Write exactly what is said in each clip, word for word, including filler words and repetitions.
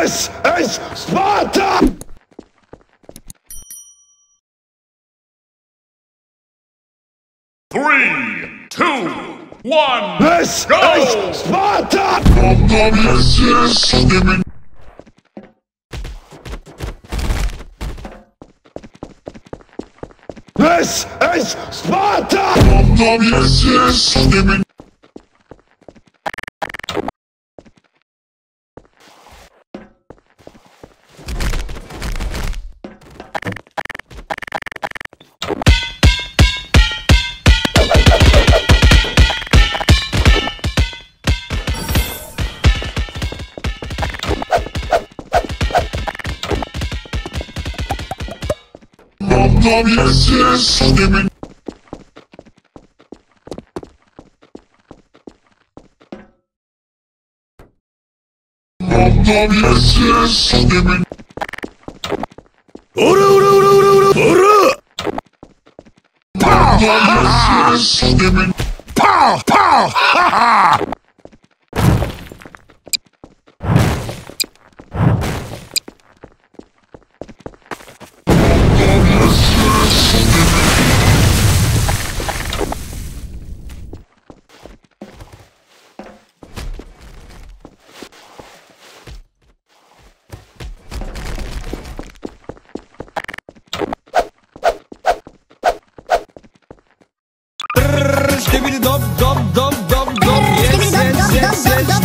This is Sparta! Three, two, one, This go! is Sparta! This is Sparta! Yes, yes, give me. Yes, yes, give me. Uru, uru, uru, uru, uru! Pow! Yes, yes, give me. Pow! Pow! Ha ha! Skibidi dop dop dop dop dop. Yes yes yes yes.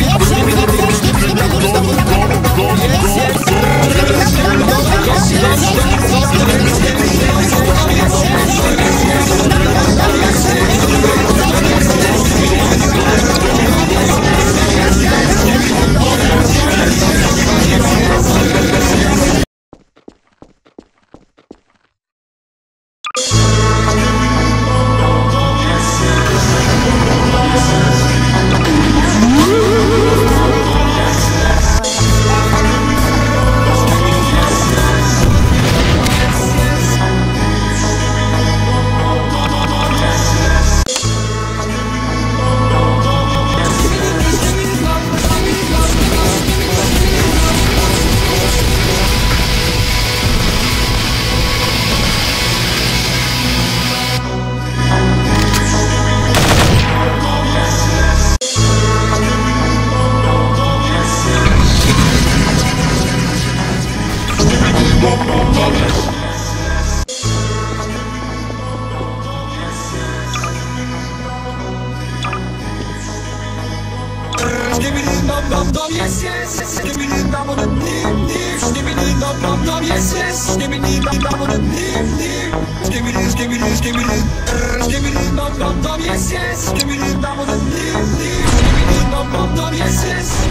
Yes, yes, give me the double the deep, deep. Give me the double, double, yes, yes. Give me the double the deep, deep. Give me this, give me this, give me this. Give me the double, double, yes, yes. Give me the double the deep, deep. Give me the double, double, yes, yes.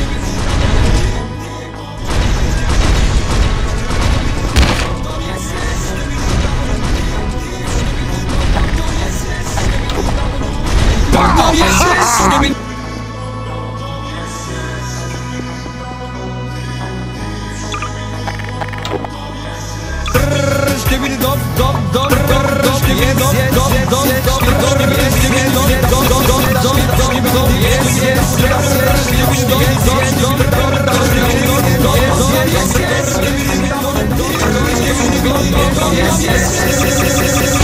Yes, yes, give me. Give me the dop dop dop dop dop. Give me the dop dop dop dop dop. Give me the dop dop dop dop dop. Give me the yes yes yes. Give me the dop dop dop dop dop. Give me the dop yes yes. Give me the dop dop dop. Yes yes yes.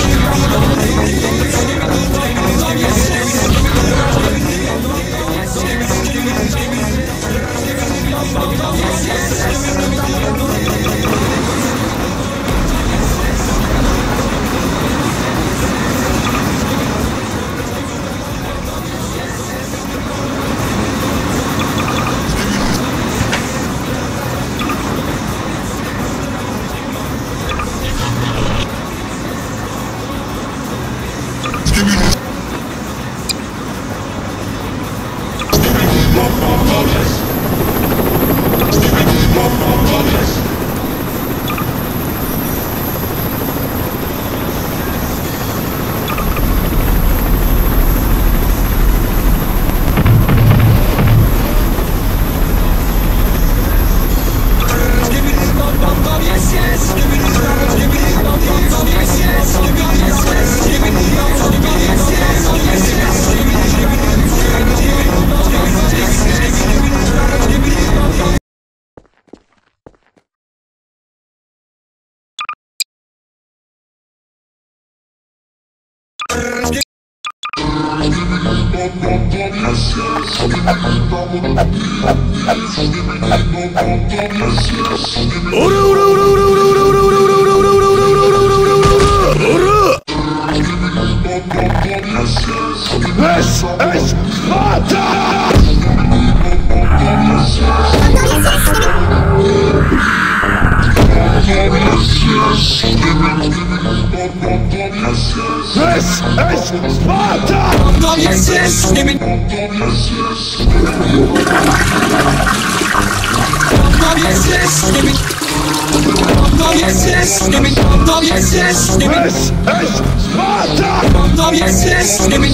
This is Sparta! This is Sparta! Yes, yes, give me. Yes, yes, give me. Yes, yes, give me. Yes, yes, give me. This is Sparta! Yes, yes, give me.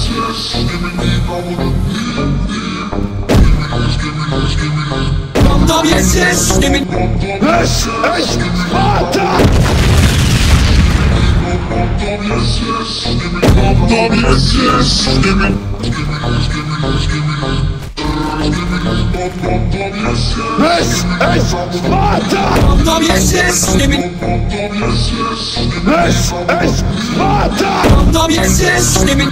Yes, yes, give me. This is Sparta! Yes, yes, give me. This is Sparta! Yes, yes, give me. This is Sparta! Yes, yes, give me.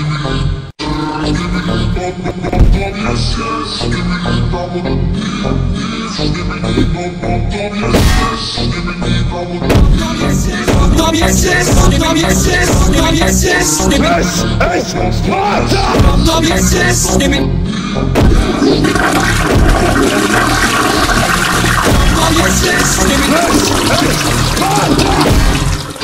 Yes, yes, yes, yes, yes, yes, give me. This is Sparta! Yes, yes, give me. Yes, yes, give me. This is Sparta!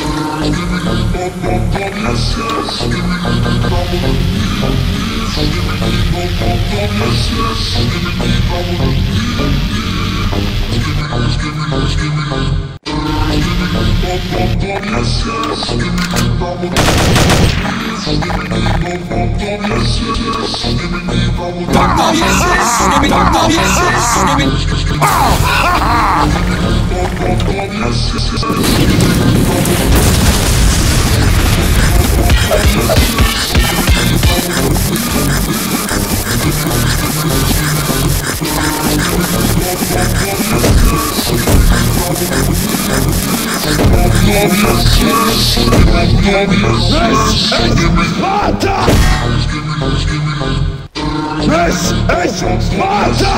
This is Sparta!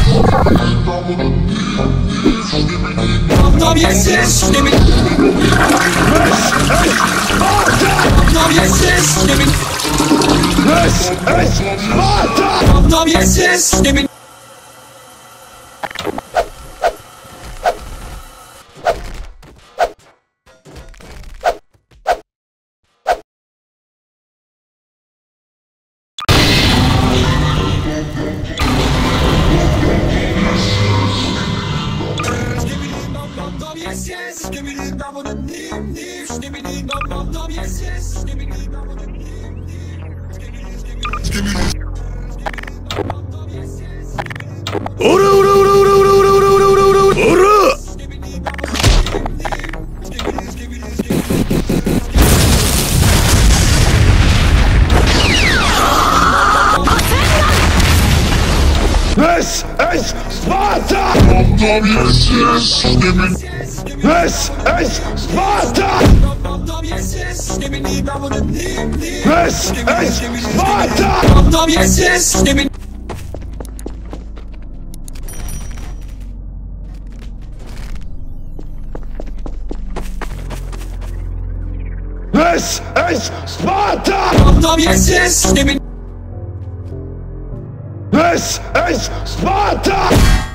Yes, yes, give me. This is Sparta! Yes, yes, give me. This is Sparta! Yes, yes, give me. Yes, yes, give me the double the name, give me the double, yes, yes, give me the double the name, give me this, give me this, yes, yes, Ora ora ora ora ora ora ora ora ora ora! give me the double the name, give me this, give me this, give me This is Sparta! Yes, yes, give me. This is Sparta! yes, yes, give me the double the name, This is Sparta! yes, yes, give me. This is Sparta! Yes, yes, give me. This is Sparta!